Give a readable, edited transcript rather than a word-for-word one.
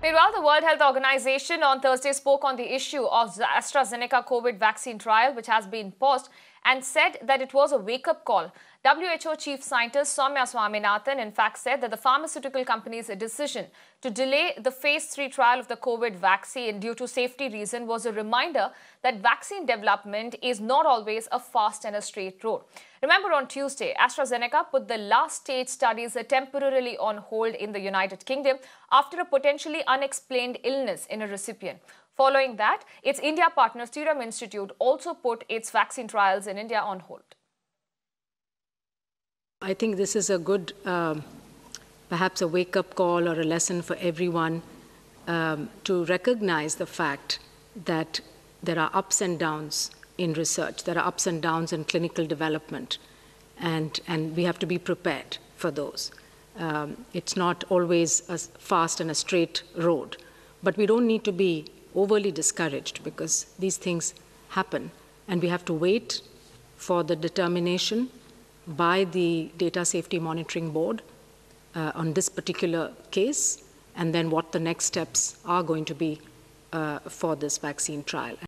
Meanwhile, the World Health Organization on Thursday spoke on the issue of the AstraZeneca COVID vaccine trial, which has been paused, and said that it was a wake-up call. WHO Chief Scientist Soumya Swaminathan in fact said that the pharmaceutical company's decision to delay the phase 3 trial of the COVID vaccine due to safety reason was a reminder that vaccine development is not always a fast and a straight road. Remember, on Tuesday, AstraZeneca put the last stage studies temporarily on hold in the United Kingdom after a potentially unexplained illness in a recipient. Following that, its India partner Serum Institute also put its vaccine trials in India on hold. I think this is a good, perhaps a wake-up call or a lesson for everyone to recognize the fact that there are ups and downs in research, there are ups and downs in clinical development, and we have to be prepared for those. It's not always a fast and a straight road, but we don't need to be overly discouraged because these things happen, and we have to wait for the determination by the Data Safety Monitoring Board on this particular case, and then what the next steps are going to be for this vaccine trial.